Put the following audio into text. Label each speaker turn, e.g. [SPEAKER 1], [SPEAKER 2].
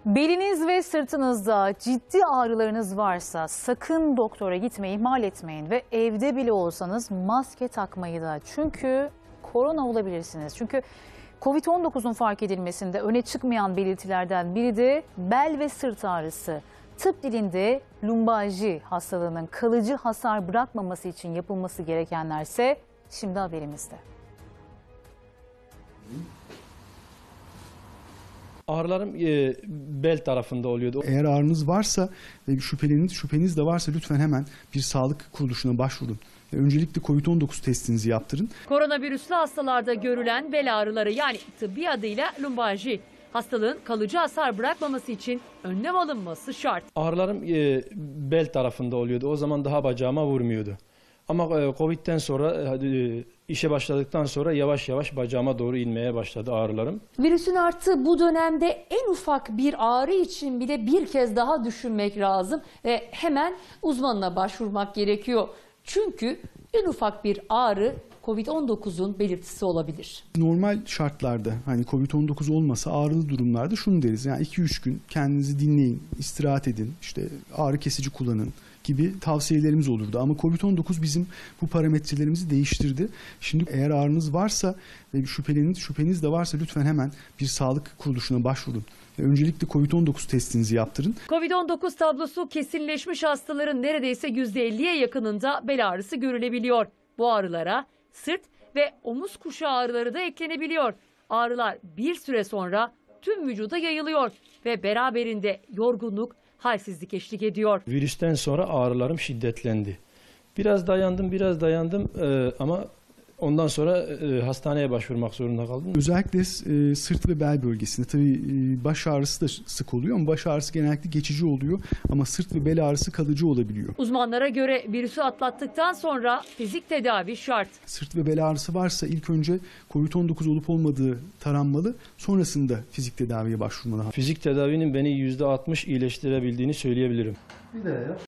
[SPEAKER 1] Beliniz ve sırtınızda ciddi ağrılarınız varsa sakın doktora gitmeyi ihmal etmeyin ve evde bile olsanız maske takmayı da. Çünkü korona olabilirsiniz. Çünkü Covid-19'un fark edilmesinde öne çıkmayan belirtilerden biri de bel ve sırt ağrısı. Tıp dilinde lumbalji hastalığının kalıcı hasar bırakmaması için yapılması gerekenlerse şimdi haberimizde.
[SPEAKER 2] Ağrılarım bel tarafında oluyordu.
[SPEAKER 3] Eğer ağrınız varsa ve şüpheniz de varsa lütfen hemen bir sağlık kuruluşuna başvurun. Öncelikle Covid-19 testinizi yaptırın.
[SPEAKER 4] Koronavirüslü hastalarda görülen bel ağrıları, yani tıbbi adıyla lumbalji, hastalığın kalıcı hasar bırakmaması için önlem alınması şart.
[SPEAKER 2] Ağrılarım bel tarafında oluyordu. O zaman daha bacağıma vurmuyordu. Ama Covid'den sonra işe başladıktan sonra yavaş yavaş bacağıma doğru inmeye başladı ağrılarım.
[SPEAKER 5] Virüsün arttığı bu dönemde en ufak bir ağrı için bile bir kez daha düşünmek lazım ve hemen uzmanına başvurmak gerekiyor. Çünkü en ufak bir ağrı Covid-19'un belirtisi olabilir.
[SPEAKER 3] Normal şartlarda hani Covid-19 olmasa ağrılı durumlarda şunu deriz. Yani 2-3 gün kendinizi dinleyin, istirahat edin, işte ağrı kesici kullanın gibi tavsiyelerimiz olurdu. Ama Covid-19 bizim bu parametrelerimizi değiştirdi. Şimdi eğer ağrınız varsa ve şüpheniz de varsa lütfen hemen bir sağlık kuruluşuna başvurun. Öncelikle Covid-19 testinizi yaptırın.
[SPEAKER 4] Covid-19 tablosu kesinleşmiş hastaların neredeyse %50'ye yakınında bel ağrısı görülebiliyor. Bu ağrılara sırt ve omuz kuşağı ağrıları da eklenebiliyor. Ağrılar bir süre sonra tüm vücuda yayılıyor ve beraberinde yorgunluk, halsizlik eşlik ediyor.
[SPEAKER 2] Virüsten sonra ağrılarım şiddetlendi. Biraz dayandım ama ondan sonra hastaneye başvurmak zorunda kaldım.
[SPEAKER 3] Özellikle sırt ve bel bölgesinde tabii baş ağrısı da sık oluyor ama baş ağrısı genellikle geçici oluyor ama sırt ve bel ağrısı kalıcı olabiliyor.
[SPEAKER 4] Uzmanlara göre virüsü atlattıktan sonra fizik tedavi şart.
[SPEAKER 3] Sırt ve bel ağrısı varsa ilk önce Covid-19 olup olmadığı taranmalı, sonrasında fizik tedaviye başvurmalı.
[SPEAKER 2] Fizik tedavinin beni %60 iyileştirebildiğini söyleyebilirim.